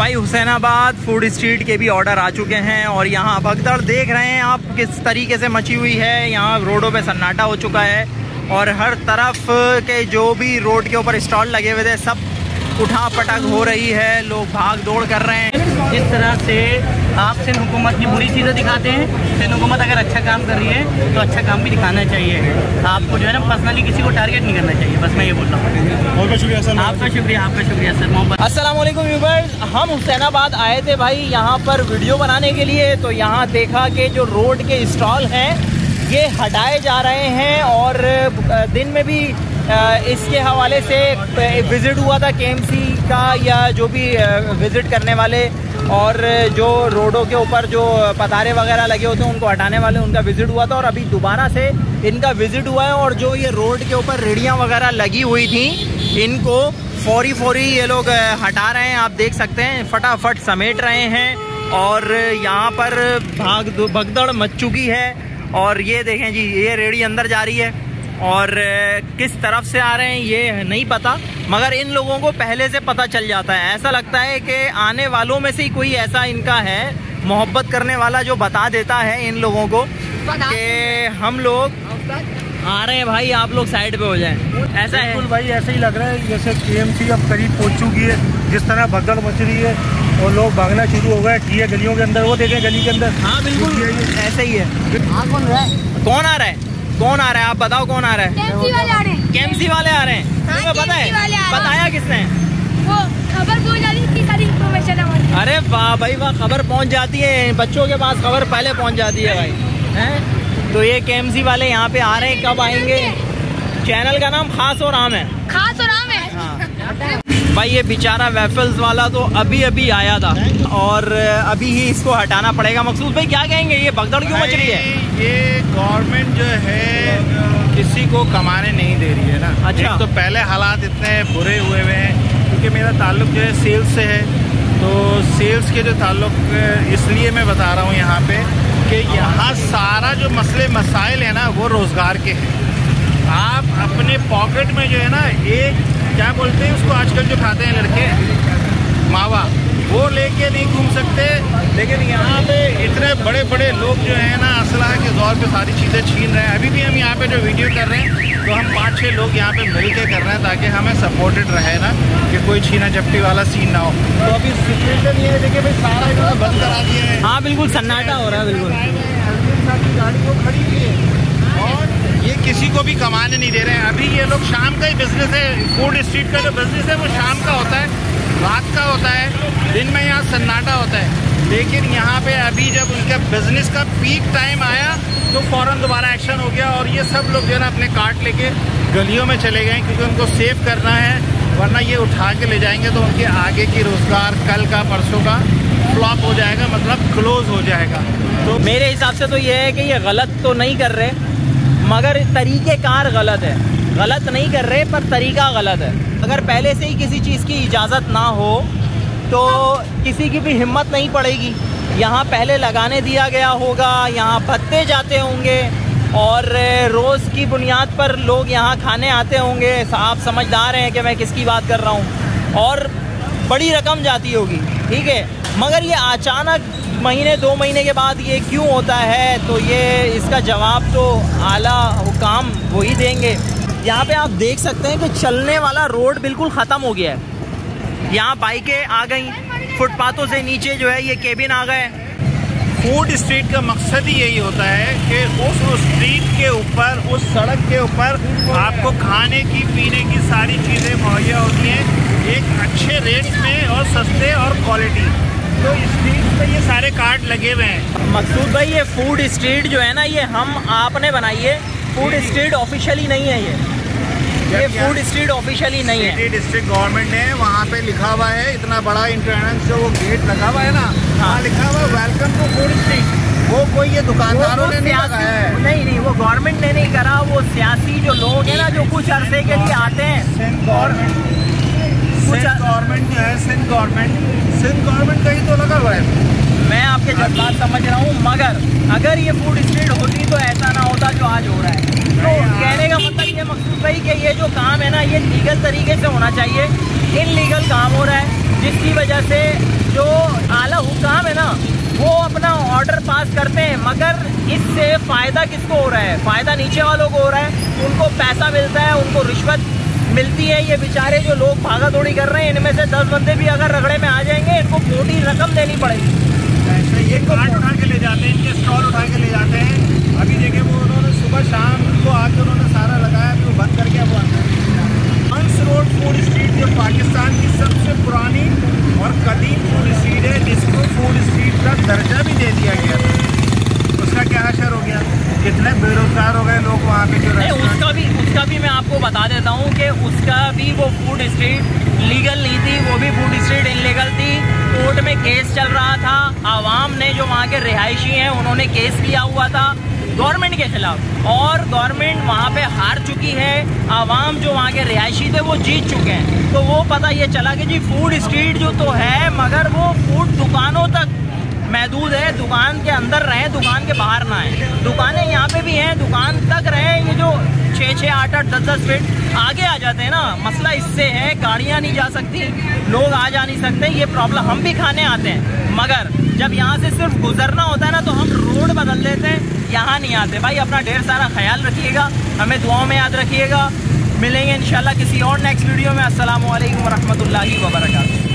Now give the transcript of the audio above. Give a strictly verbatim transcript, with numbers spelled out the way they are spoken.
भाई Hussainabad food street के भी ऑर्डर आ चुके हैं और यहाँ भगदड़ देख रहे हैं आप किस तरीके से मची हुई है। यहाँ रोडों पे सन्नाटा हो चुका है और हर तरफ के जो भी रोड के ऊपर स्टॉल लगे हुए थे सब उठा पटक हो रही है, लोग भाग दौड़ कर रहे हैं। इस तरह से आप सिंध हुकूमत की बुरी चीज़ें दिखाते हैं। सिंध हुकूमत अगर अच्छा काम कर रही है तो अच्छा काम भी दिखाना चाहिए। आपको जो है ना पर्सनली किसी को टारगेट नहीं करना चाहिए। बस मैं ये बोल रहा हूँ। बहुत बहुत शुक्रिया सर। आपका शुक्रिया आपका शुक्रिया सर। मोहब्बत। अस्सलाम वालेकुम व्यूअर्स, हम हुसैनाबाद आए थे भाई यहाँ पर वीडियो बनाने के लिए। तो यहाँ देखा कि जो रोड के स्टॉल हैं ये हटाए जा रहे हैं और दिन में भी इसके हवाले से विज़िट हुआ था के एम सी का या जो भी विज़िट करने वाले और जो रोडों के ऊपर जो पतारे वगैरह लगे होते हैं उनको हटाने वाले, उनका विज़िट हुआ था और अभी दोबारा से इनका विज़िट हुआ है। और जो ये रोड के ऊपर रेडियाँ वगैरह लगी हुई थी इनको फौरी फौरी ये लोग हटा रहे हैं। आप देख सकते हैं फटाफट समेट रहे हैं और यहाँ पर भाग भगदड़ मच चुकी है। और ये देखें जी, ये रेडी अंदर जा रही है और किस तरफ से आ रहे हैं ये नहीं पता, मगर इन लोगों को पहले से पता चल जाता है। ऐसा लगता है कि आने वालों में से ही कोई ऐसा इनका है मोहब्बत करने वाला जो बता देता है इन लोगों को कि हम लोग आ रहे हैं भाई, आप लोग साइड पे हो जाएं। ऐसा है बिल्कुल भाई, ऐसा ही लग रहा है जैसे के एम सी अब करीब पहुंच चुकी है। जिस तरह भगदड़ मच रही है और लोग भागना शुरू हो गए ठीक है गलियों के अंदर। वो देखें गली के अंदर। हाँ बिल्कुल ऐसा ही है। कौन रहा है कौन आ रहा है कौन आ रहा है आप बताओ कौन आ रहा है? के एम सी वाले आ रहे हैं। के एम सी वाले आ रहे हैं। हाँ, तुम्हें पता है? बताया किसने? वो खबर पहुंच जाती है, इतनी सारी इन्फॉर्मेशन हमारी। अरे वाह भाई वाह, खबर पहुंच जाती है बच्चों के पास, खबर पहले पहुंच जाती है भाई। हैं तो ये के एम सी वाले यहाँ पे आ रहे हैं। कब आएंगे? चैनल का नाम खास और आम है। खास और आम है। हाँ। भाई ये बेचारा वेफल्स वाला तो अभी अभी आया था और अभी ही इसको हटाना पड़ेगा। मकसूद भाई क्या कहेंगे, ये भगदड़ क्यों मच रही है? ये गवर्नमेंट जो है किसी को कमाने नहीं दे रही है ना। अच्छा। एक तो पहले हालात इतने बुरे हुए हुए हैं क्योंकि मेरा ताल्लुक जो है सेल्स से है। तो सेल्स के जो ताल्लुक इसलिए मैं बता रहा हूँ यहाँ पे कि यहाँ सारा जो मसले मसाइल है ना वो रोज़गार के हैं। आप अपने पॉकेट में जो है ना एक क्या बोलते हैं उसको आजकल जो खाते हैं लड़के मावा, वो लेके नहीं घूम सकते। लेकिन यहाँ पे इतने बड़े बड़े लोग जो हैं ना असला के दौर पे सारी चीज़ें छीन रहे हैं। अभी भी हम यहाँ पे जो वीडियो कर रहे हैं तो हम पाँच छः लोग यहाँ पे मिल के कर रहे हैं ताकि हमें सपोर्टेड रहे ना, कि कोई छीना झपटी वाला सीन ना हो। तो अभी सिचुएशन ये है देखिए भाई सारा इन्होंने बंद करा दिया है। हाँ बिल्कुल सन्नाटा हो रहा है बिल्कुल। गाड़ी वो खड़ी हुई है और ये किसी को भी कमाने नहीं दे रहे हैं। अभी ये लोग शाम का ही बिजनेस है, फूड स्ट्रीट का जो बिजनेस है वो शाम का होता है, रात का होता है, दिन में यहाँ सन्नाटा होता है। लेकिन यहाँ पे अभी जब उनका बिजनेस का पीक टाइम आया तो फौरन दोबारा एक्शन हो गया और ये सब लोग जो है ना अपने कार्ट लेके गलियों में चले गए क्योंकि उनको सेव करना है, वरना ये उठा के ले जाएंगे तो उनके आगे की रोजगार कल का परसों का फ्लॉप हो जाएगा, मतलब क्लोज हो जाएगा। तो मेरे हिसाब से तो ये है कि ये गलत तो नहीं कर रहे मगर तरीक़ेकार गलत है। गलत नहीं कर रहे पर तरीका गलत है। अगर पहले से ही किसी चीज़ की इजाज़त ना हो तो किसी की भी हिम्मत नहीं पड़ेगी। यहाँ पहले लगाने दिया गया होगा, यहाँ भत्ते जाते होंगे और रोज़ की बुनियाद पर लोग यहाँ खाने आते होंगे। आप समझदार हैं कि मैं किसकी बात कर रहा हूँ। और बड़ी रकम जाती होगी, ठीक है, मगर ये अचानक महीने दो महीने के बाद ये क्यों होता है? तो ये इसका जवाब तो आला हुकाम वही देंगे। यहाँ पे आप देख सकते हैं कि चलने वाला रोड बिल्कुल ख़त्म हो गया है। यहाँ बाइकें आ गई, फुटपाथों से नीचे जो है ये केबिन आ गए। फूड स्ट्रीट का मकसद ही यही होता है कि उस स्ट्रीट के ऊपर, उस सड़क के ऊपर आपको खाने की पीने की सारी चीज़ें मुहैया होती हैं एक अच्छे रेट में और सस्ते और क्वालिटी। तो स्ट्रीट पे ये सारे कार्ड लगे हुए हैं। मकसूद भाई ये फूड स्ट्रीट जो है ना ये हम आपने बनाई है। फूड स्ट्रीट ऑफिशियली नहीं है ये ये फूड स्ट्रीट ऑफिशियली नहीं है। डिस्ट्रिक्ट गवर्नमेंट ने वहाँ पे लिखा हुआ है, इतना बड़ा इंटरनेट जो वो गेट लगा हुआ है ना, हाँ लिखा हुआ है वेलकम टू फूड स्ट्रीट। वो कोई ये दुकानदारों ने नहीं लगाया है। नहीं नहीं वो गवर्नमेंट ने नहीं करा, वो सियासी जो लोग हैं ना जो कुछ अरसे के लिए आते हैं। सिंध गवर्नमेंट सिंध गवर्नमेंट जो है सिंध गवर्नमेंट सिंध गवर्नमेंट का ही तो लगा हुआ है। मैं आपके जज्बात समझ रहा हूँ मगर अगर ये फूड स्ट्रीट होती तो ऐसा ना होता जो आज हो रहा है। तो कहने का मतलब ये मकसूद भाई कि ये जो काम है ना ये लीगल तरीके से होना चाहिए। इनलीगल काम हो रहा है जिसकी वजह से जो आला हुकाम है ना वो अपना ऑर्डर पास करते हैं, मगर इससे फ़ायदा किसको हो रहा है? फ़ायदा नीचे वालों को हो रहा है, उनको पैसा मिलता है, उनको रिश्वत मिलती है। ये बेचारे जो लोग भागा दौड़ी कर रहे हैं, इनमें से दस बंदे भी अगर रगड़े में आ जाएंगे, इनको मोटी रकम देनी पड़ेगी। ये कार्ट उठा के ले जाते हैं, इनके स्टॉल उठा के ले जाते हैं। अभी देखिए वो उन्होंने सुबह शाम को आके उन्होंने सारा लगाया, अभी वो बंद करके अब हंस रोड फूड स्ट्रीट जो पाकिस्तान की सबसे पुरानी और कदीम फूड स्ट्रीट है, जिसको फूड स्ट्रीट का दर्जा भी दे दिया गया था, उसका क्या असर हो गया? कितने बेरोजगार हो गए लोग वहाँ पे जो नहीं, उसका भी उसका भी मैं आपको बता देता हूँ कि उसका भी वो फूड स्ट्रीट लीगल नहीं थी, वो भी फूड स्ट्रीट इलीगल थी। कोर्ट में केस चल रहा था, आवाम ने जो वहाँ के रिहायशी हैं उन्होंने केस किया हुआ था गवर्नमेंट के खिलाफ, और गवर्नमेंट वहाँ पे हार चुकी है। आवाम जो वहाँ के रिहायशी थे वो जीत चुके हैं। तो वो पता ये चला कि जी फूड स्ट्रीट जो तो है, मगर वो फूड दुकानों तक महदूद है, दुकान के अंदर रहे, दुकान के बाहर ना आए। दुकानें यहाँ पे भी हैं, दुकान तक रहे। ये जो छः छः आठ आठ दस दस फीट आगे आ जाते हैं ना, मसला इससे है, गाड़ियाँ नहीं जा सकती, लोग आ जा नहीं सकते। ये प्रॉब्लम हम भी खाने आते हैं, मगर जब यहाँ से सिर्फ गुजरना होता है ना तो हम रोड बदल देते हैं, यहाँ नहीं आते। भाई अपना ढेर सारा ख्याल रखिएगा, हमें दुआओं में याद रखिएगा। मिलेंगे इंशाल्लाह किसी और नेक्स्ट वीडियो में। अस्सलामु अलैकुम वरहमतुल्लाहि वबरकातुहू।